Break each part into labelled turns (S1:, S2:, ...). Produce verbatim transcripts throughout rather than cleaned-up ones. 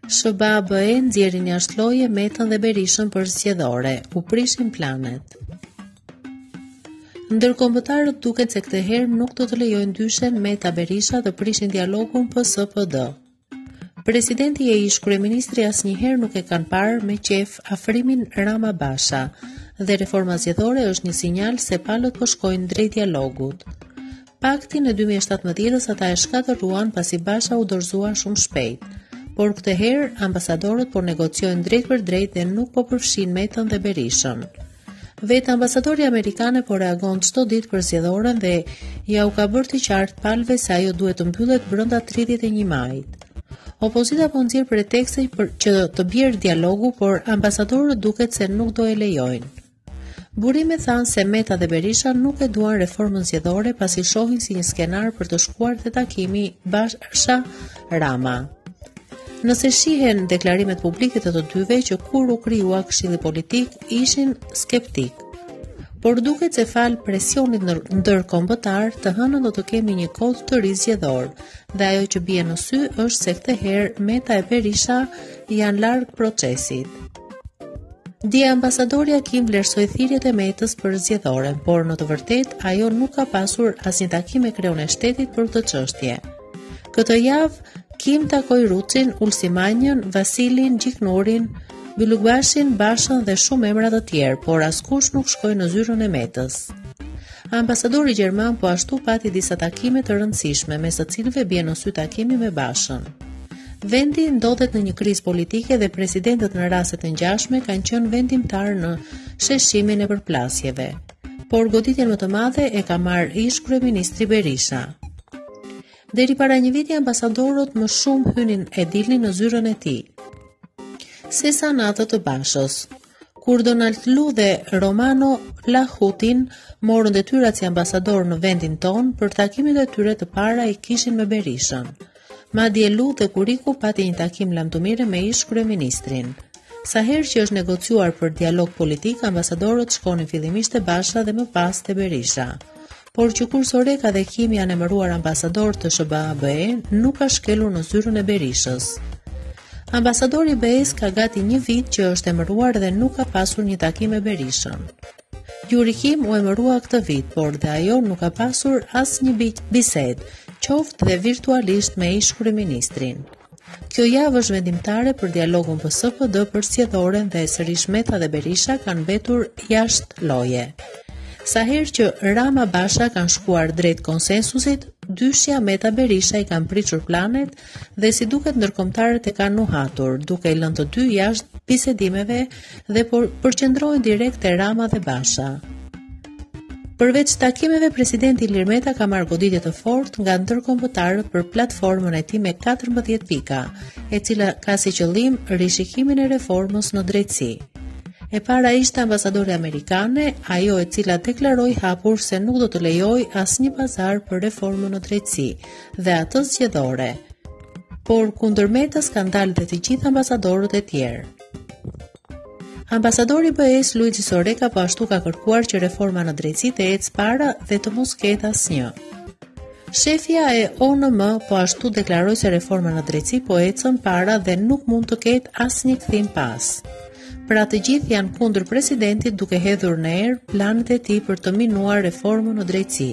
S1: S B A B E nxjerrin jashtë loje Metën dhe Berishën për zgjedhore, u prishin planet. Ndërkombëtarët duket se këtë herë nuk do të lejojnë ndyshen Meta Berisha të prishin dialogun P S P D. Presidenti e ish kryeministri asnjëherë nuk e kanë parë me qef afrimin Rama Basha dhe reforma zgjedhore është një sinjal se palët po shkojnë drejt dialogut. Paktin e dy mijë e shtatëmbëdhjetës ata e shkatëruan pasi Basha u dorëzua shumë shpejt, por këtë herë ambasadorët po negociojnë drejt për drejt dhe nuk po përfshin Metën dhe Berishën. Vetë ambasadori amerikane po reagon çdo ditë për zgjedhoren dhe ja u ka bërë të qartë palëve se ajo duhet të mbyllet brenda tridhjetë e një majit. Opozita po nxjerr pretekste për që të bjerë dialogu, por ambasadorët duket se nuk do e lejojnë. Burime thanë se Meta dhe Berisha nuk e duan reformën zgjedhore pasi shohin si një skenar për të shkuar te takimi Basha-Rama. Nëse shihen deklarimet publike të të dyve që kur u krijua Këshilli Politik ishin skeptik. Por duket se fal presionit ndërkombëtar të hënën do të kemi një kod të ri zgjedhor, dhe ajo që bie në sy është se këtë herë Meta e Berisha janë larg procesit. Dje ambasadori Akim vlerësoi thirrjet e Metës për zgjedhoren, por në të vërtetë ajo nuk ka pasur asnjë takim me kreun e shtetit për këtë çështje. Këtë javë Kim takoi Ruçin, Ulsimanjën, Vasilin, Gjiknurin, Bylukbashin, Bashën dhe shumë emra të tjerë, por askush nuk shkoi në zyrën e Metës. Ambasadori gjerman po ashtu pati disa takime të rëndësishme, mes të cilëve bie në sy takimi me Bashën. Vendi ndodhet në një krizë politike dhe presidentët në raste të ngjashme kanë qenë vendimtar në sheshimin e përplasjeve, por goditjen më të madhe e ka marrë ish kryeministri Berisha. Deri para një viti ambasadorët më shumë hynin e dilnin në zyrën e tij, sesa në atë të Bashës. Kur Donald Lu dhe Romano Lahutin morën detyrat si ambasador në vendin ton, për takimet e tyre të para i kishin me Berishën. Madje Lu dhe Kuriku pati një takim lamtumire me ish kryeministrin. Sa herë që është negociuar për dialog politik, ambasadorët shkonin fillimisht te Basha dhe më pas te Berisha. Por që kur Soreka dhe Kim janë emëruar ambasador të S B A B E, nuk ka shkelur në zyrën e Berishës. Ambasadori B E-s ka gati një vit që është emëruar dhe nuk ka pasur një takim me Berishën. Yuri Kim u emërua këtë vit, por dhe ajo nuk ka pasur asnjë bisedë, qoftë dhe virtualisht me ish kryeministrin. Kjo javë është vendimtare për dialogun P S P D për zgjedhoren dhe sërish Meta dhe Berisha kanë mbetur jashtë loje. Sa herë që Rama Basha kanë shkuar drejt konsensusit, dyshja Meta Berisha i kanë pritur planet dhe si duket ndërkombëtarët e kanë nuhatur, duke i lënë të dy jashtë bisedimeve dhe por, përqendrohen direkt te Rama dhe Basha. Përveç takimeve, presidenti Ilir Meta ka marrë goditje të fortë nga ndërkombëtarët për platformën e tij me katërmbëdhjetë pika, e cila ka si qëllim rishikimin e reformës në drejtësi. E para ishte ambasadore amerikane, ajo e cila deklaroi hapur se nuk do të lejoj asnjë pazar për reformën në drejtësi dhe atë zgjedhore. Por kundër Metës kanë dalë dhe të gjithë ambasadorët e tjerë. Ambasadori B E-s Luigi Soreka po ashtu ka kërkuar që reforma në drejtësi të ecë para dhe të mos ketë asnjë. Shefja e O N M po ashtu deklaroi se reforma në drejtësi po ecën para dhe nuk mund të ketë asnjë kthim pas. Pra të gjithë janë kundër presidentit duke hedhur në erë planet e tij për të minuar reformën në drejtësi.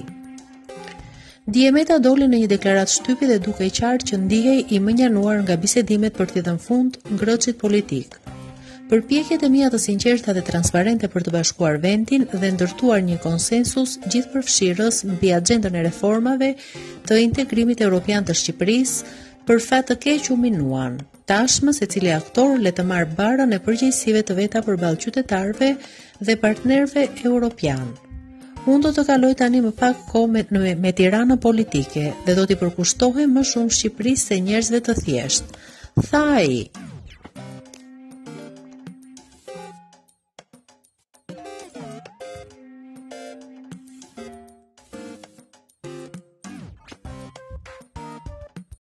S1: Dje Meta doli në një deklaratë shtypi dhe duke i qartë që ndihej i mënjanuar nga bisedimet për t'i dhënë fund ngrëçit politik. Përpjekjet e mia të sinqerta dhe transparente për të bashkuar vendin dhe ndërtuar një konsensus gjithëpërfshirës mbi agjendën e reformave të integrimit evropian të Shqipërisë, për fat të keq u minuan. Tashmë secili aktor le të marrë barën e përgjegjësive të veta përballë qytetarëve dhe partnerëve europian. Unë do të kaloj tani më pak kohë me, me Tiranën politike dhe do t'i përkushtohem më shumë Shqipërisë se njerëzve të thjeshtë, tha ai.